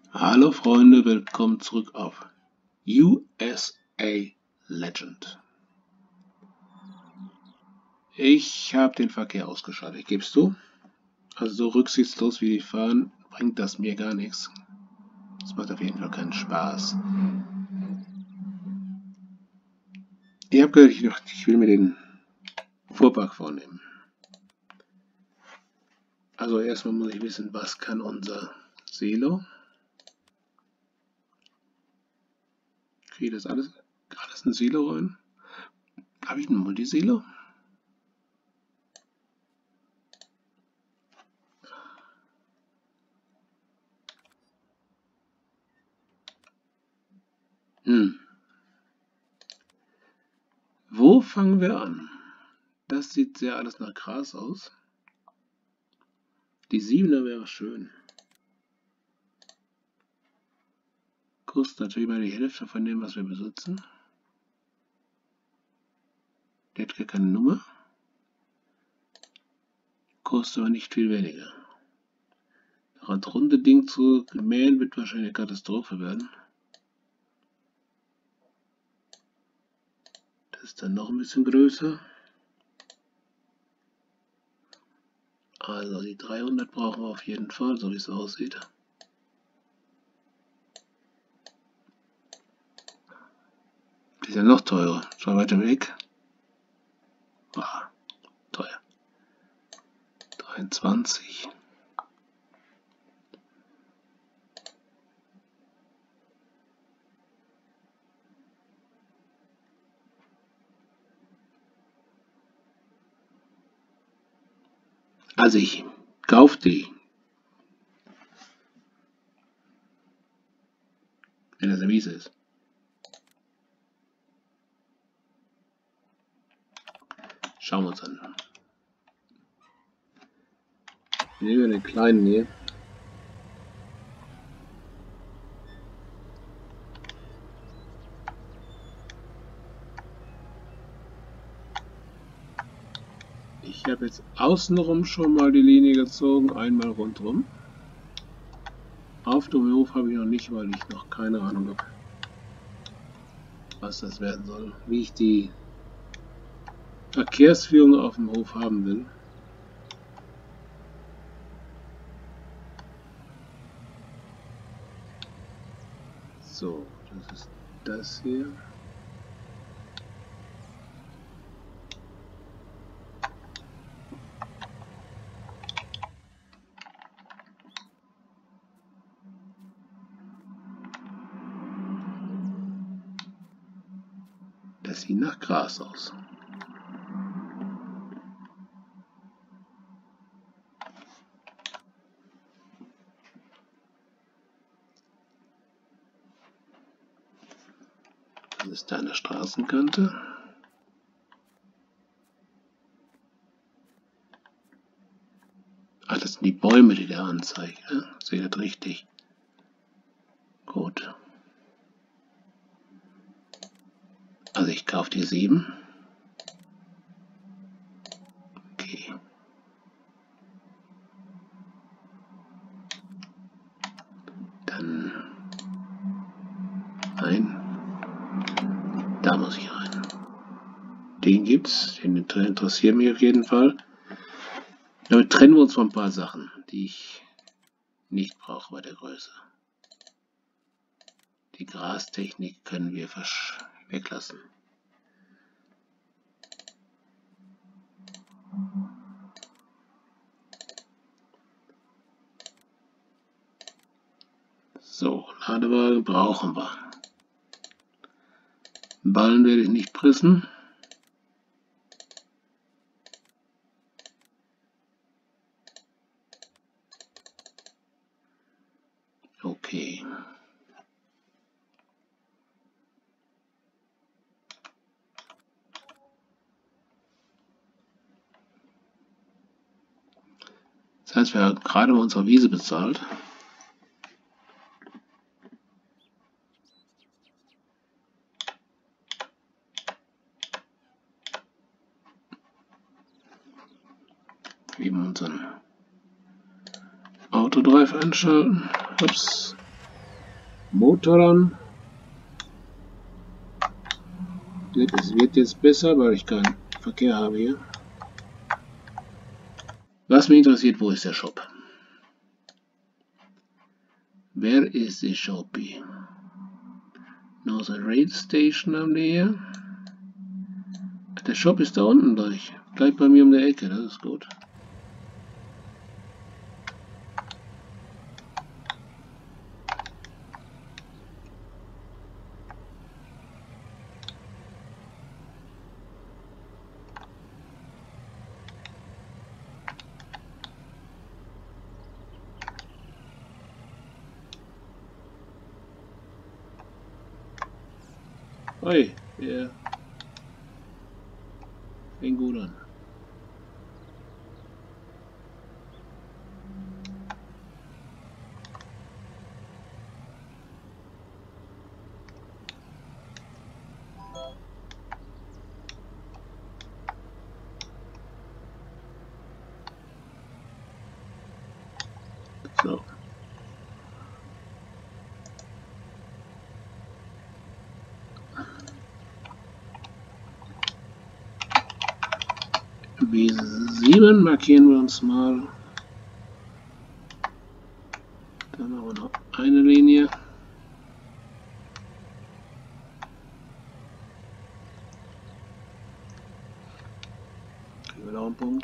Hallo Freunde, willkommen zurück auf USA Legend. Ich habe den Verkehr ausgeschaltet, gibst du? Also so rücksichtslos wie die fahren, bringt das mir gar nichts. Das macht auf jeden Fall keinen Spaß. Ich habe gedacht, ich will mir den Fuhrpark vornehmen. Also erstmal muss ich wissen, was kann unser Silo. Kriege ich das alles in Silo rein? Habe ich ein Multisilo? Wo fangen wir an? Das sieht sehr alles nach Gras aus. Die 7er wäre schön. Kostet natürlich mal die Hälfte von dem, was wir besitzen. Der hat gar keine Nummer. Kostet aber nicht viel weniger. Das runde Ding zu mähen wird wahrscheinlich eine Katastrophe werden. Das ist dann noch ein bisschen größer. Also die 300 brauchen wir auf jeden Fall, so wie es aussieht. Die ist ja noch teurer. Schon weiter weg. Teuer. 23. Also ich kaufe die. Wenn das eine Wiese ist. Schauen wir uns an. Nehmen wir den kleinen hier. Ich habe jetzt außenrum schon mal die Linie gezogen, einmal rundherum. Auf dem Hof habe ich noch nicht, weil ich noch keine Ahnung habe, was das werden soll. Wie ich die Verkehrsführung auf dem Hof haben will. So, das ist das hier. Das sieht nach Gras aus. Das ist eine Straßenkante. Ah, das sind die Bäume, die der anzeigt. Ne? Seht ihr richtig? Gut. Also ich kaufe die 7. Okay. Dann ein. Da muss ich rein. Den gibt's. Den interessiert mich auf jeden Fall. Damit trennen wir uns von ein paar Sachen, die ich nicht brauche bei der Größe. Die Grastechnik können wir weglassen. So, Ladewagen brauchen wir. Ballen werde ich nicht pressen. Okay. Das heißt, wir haben gerade mal unsere Wiese bezahlt. Eben unseren Autodrive einschalten. Ups. Motor an. Es wird jetzt besser, weil ich keinen Verkehr habe hier. Was mich interessiert, wo ist der Shop? Wer ist die Shopee? Northern Rail Station haben wir hier. Der Shop ist da unten gleich bei mir um der Ecke, das ist gut. Oi, der fängt gut an. So. B7 markieren wir uns mal. Dann haben wir noch eine Linie. Kriegen wir noch einen Punkt.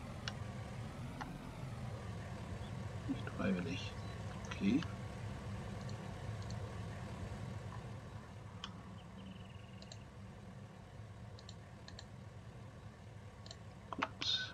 Nicht freiwillig. Okay. Gut.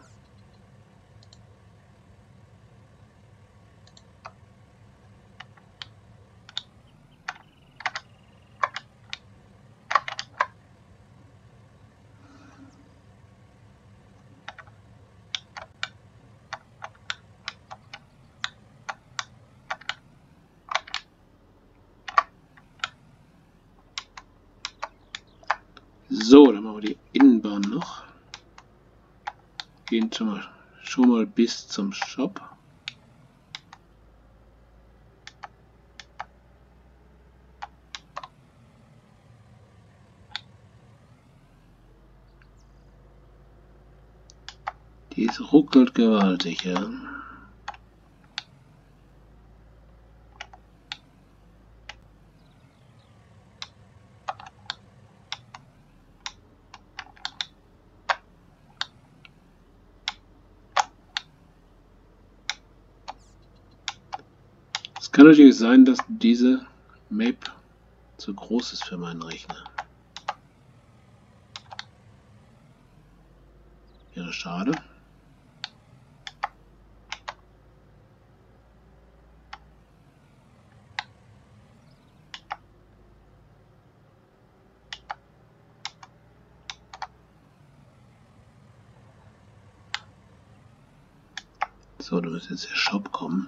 So, dann machen wir die Innenbahn noch. Gehen schon mal bis zum Shop. Die ruckelt gewaltig, ja. Es kann natürlich sein, dass diese Map zu groß ist für meinen Rechner. Wäre schade. So, da muss jetzt der Shop kommen.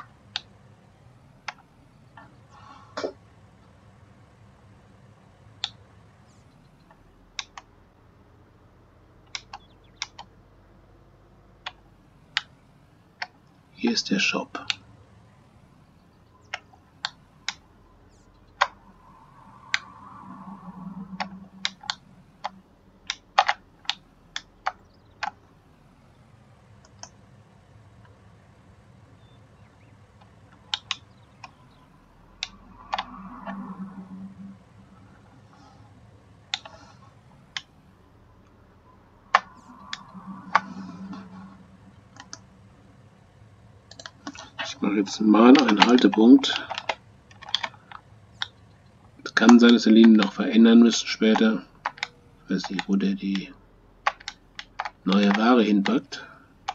Hier ist der Shop. Ich mache jetzt mal einen Haltepunkt. Es kann sein, dass die Linien noch verändern müssen später. Ich weiß nicht, wo der die neue Ware hinpackt.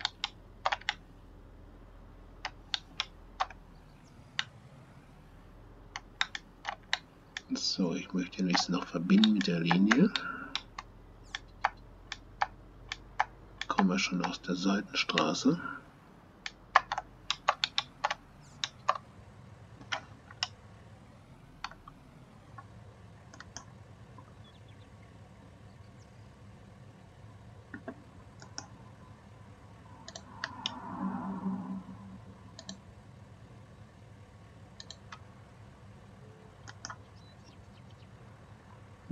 So, ich möchte den jetzt noch verbinden mit der Linie. Kommen wir schon aus der Seitenstraße.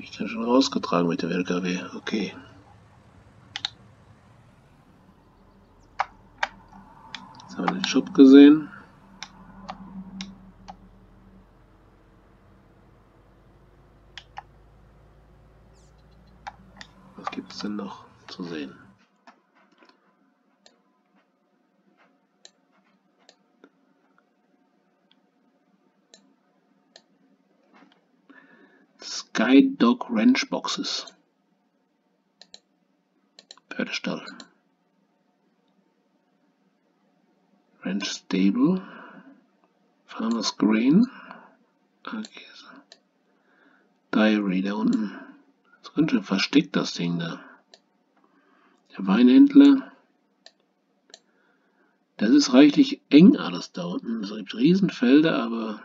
Ich kann schon rausgetragen mit dem LKW. Okay. Jetzt haben wir den Shop gesehen. Was gibt es denn noch zu sehen? Sky Dog Ranch Boxes. Pferdestall. Ranch Stable. Farmers Green. Okay. Diary da unten. Das ist ganz schön versteckt, das Ding da. Der Weinhändler. Das ist reichlich eng alles da unten. Es gibt Riesenfelder, aber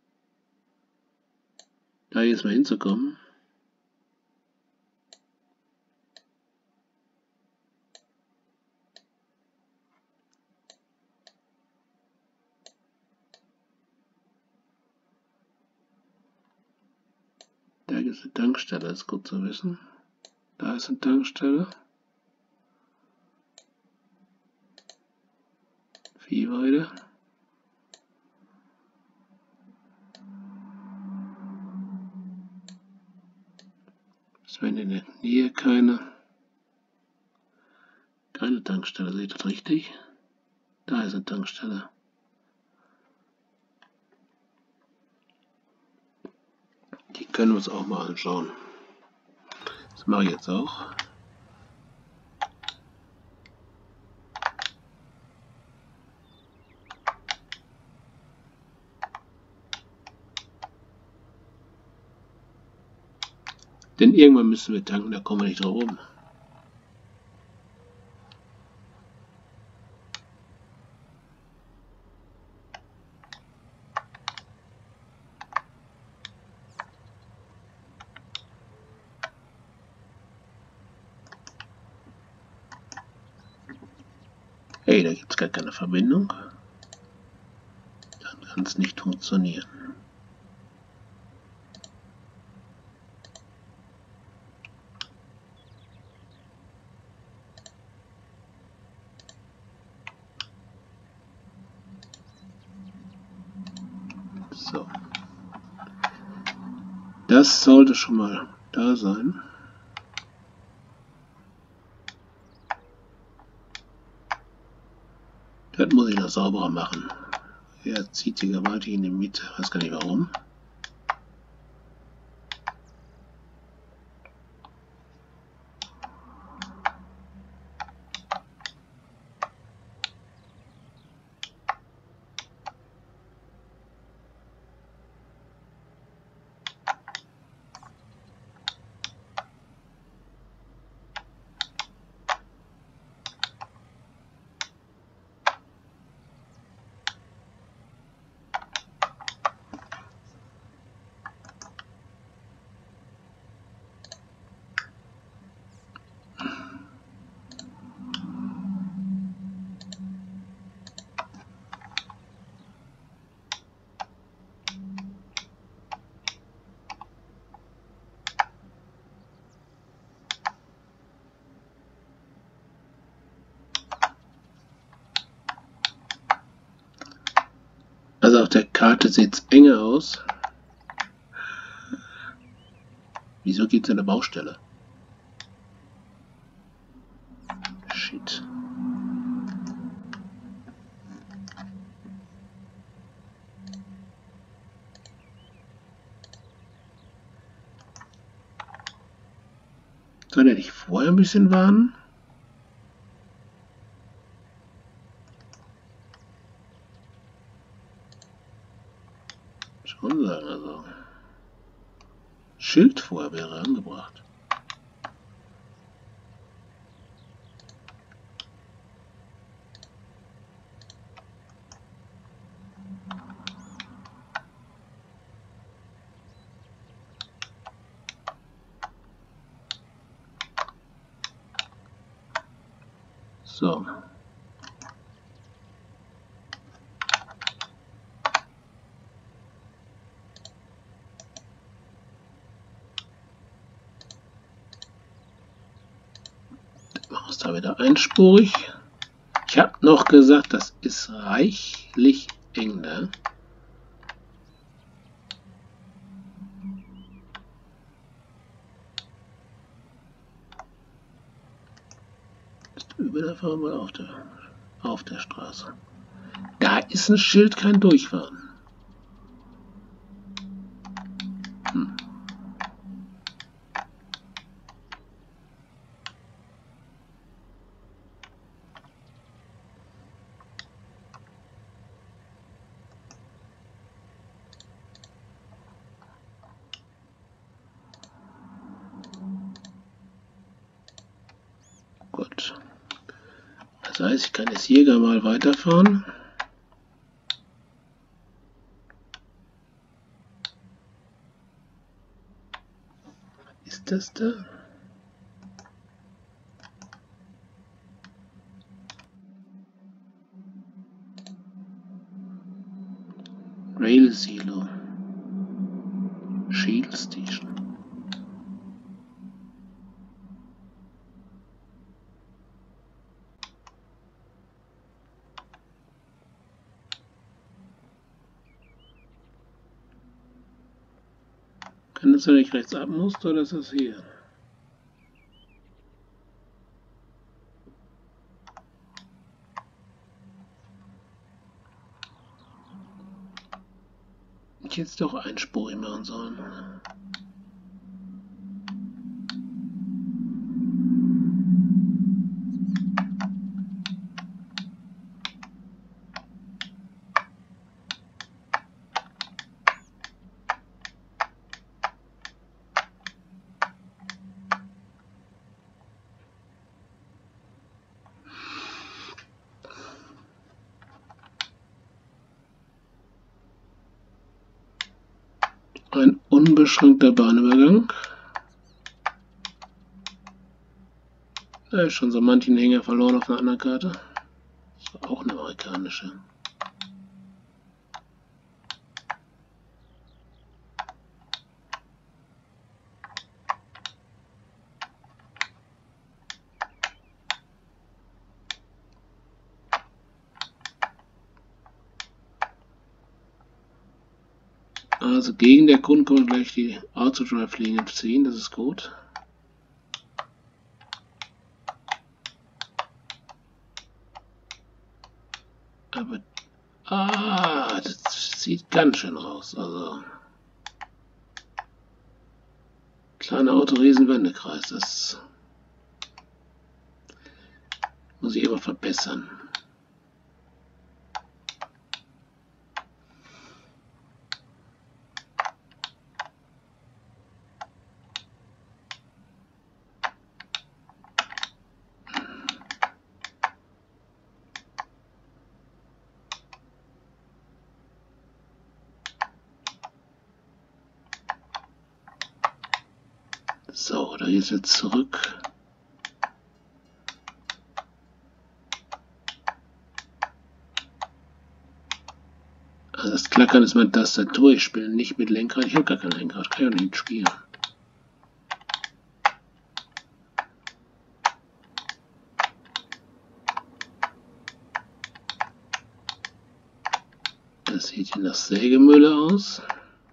da jetzt mal hinzukommen. Da gibt es eine Tankstelle, das ist gut zu wissen. Da ist eine Tankstelle. Viehweide. Es wäre in der Nähe keine Tankstelle, seht ihr das richtig? Da ist eine Tankstelle. Die können wir uns auch mal anschauen. Das mache ich jetzt auch. Denn irgendwann müssen wir tanken, da kommen wir nicht drum rum. Hey, da gibt es gar keine Verbindung. Dann kann es nicht funktionieren. So. Das sollte schon mal da sein. Das muss ich noch sauberer machen. Er zieht hier gewaltig in die Mitte. Ich weiß gar nicht warum. Also auf der Karte sieht es enger aus. Wieso geht es in der Baustelle? Shit. Soll er nicht vorher ein bisschen warnen? Schon sagen, also. Schild vorher wäre angebracht. So. Ist da wieder einspurig. Ich habe noch gesagt, das ist reichlich eng da. Über der Fahrt oder auf der Straße. Da ist ein Schild, kein Durchfahren. Gut. Das heißt, ich kann jetzt hier mal weiterfahren. Ist das da? Rail Silo. Shield Station. Kann das, wenn ich rechts ab muss, oder ist das hier? Ich jetzt doch einspurig machen sollen. Ein unbeschränkter Bahnübergang. Da ist schon so manchen Hänger verloren auf einer anderen Karte. Das war auch eine amerikanische. Also gegen der Kunden können wir gleich die Autodrive-Linien ziehen, das ist gut. Aber das sieht ganz schön aus. Also kleiner Auto, Riesenwendekreis, das muss ich immer verbessern. So, da geht's jetzt zurück. Also das Klackern ist meine Tastatur. Ich spiele nicht mit Lenkrad. Ich habe gar kein Lenkrad. Kann ja nicht spielen. Das sieht hier nach Sägemühle aus.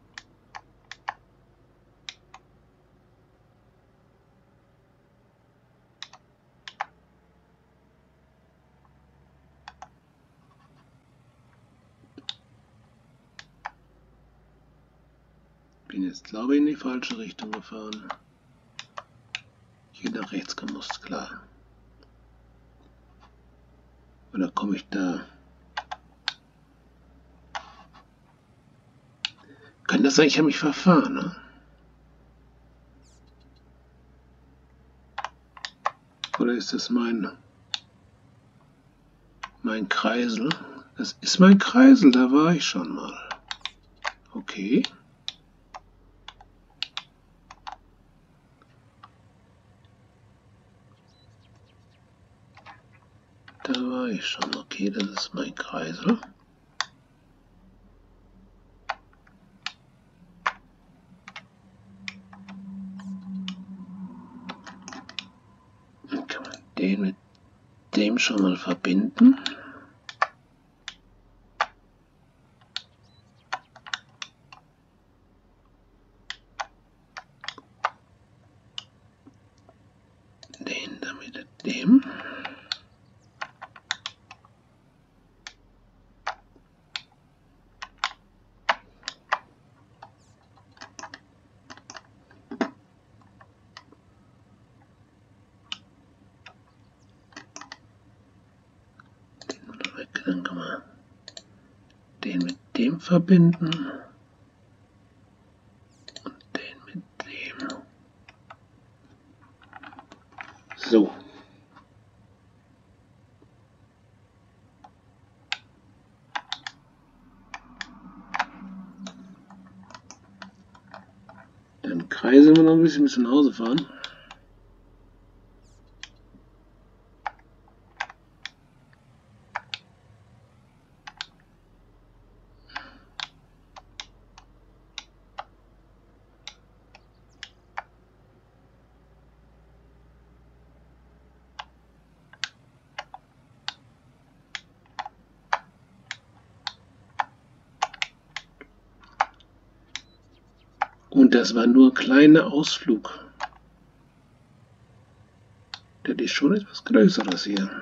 Bin jetzt, glaube ich, in die falsche Richtung gefahren. Hier nach rechts gemusst, klar. Oder komme ich da? Kann das sein, ich habe mich verfahren, ne? Oder ist das mein Kreisel? Das ist mein Kreisel, da war ich schon mal. Okay. Da war ich schon. Okay, das ist mein Kreisel. Dann kann man Den mit dem schon mal verbinden. Den damit mit dem. Dann kann man den mit dem verbinden und den mit dem. So. Dann kreisen wir noch ein bisschen bis nach Hause fahren. Und das war nur ein kleiner Ausflug. Das ist schon etwas Größeres hier.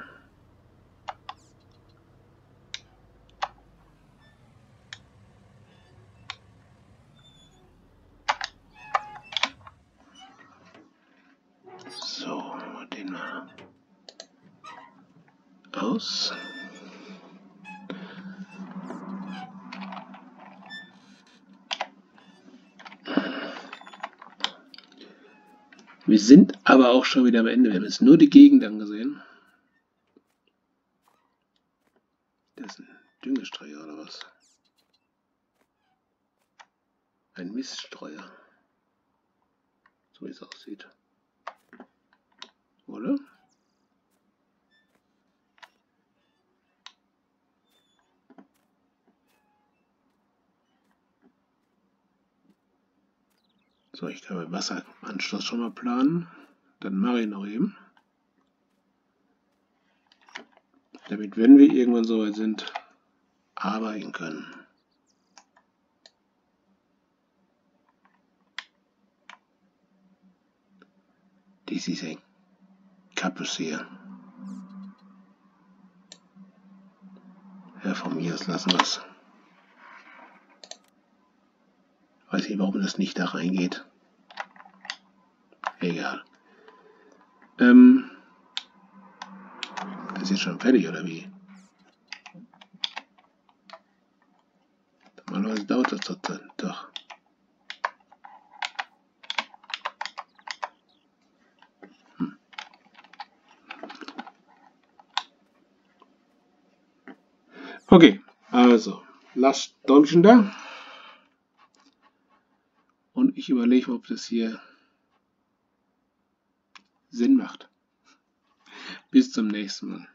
So, machen wir den mal aus. Wir sind aber auch schon wieder am Ende. Wir haben jetzt nur die Gegend angesehen. Das ist ein Düngestreuer oder was? Ein Miststreuer. So wie es aussieht. Oder? So, ich kann mit Wasseranschluss schon mal planen. Dann mache ich noch eben. Damit, wenn wir irgendwann so weit sind, arbeiten können. Dies ist ein Kappes hier. Ja, von mir aus lassen wir es. Weiß nicht, warum das nicht da reingeht. Egal. Das ist jetzt schon fertig, oder wie? Normalerweise dauert das doch. Okay, also, lasst Däumchen da. Und ich überlege, ob das hier Sinn macht. Bis zum nächsten Mal.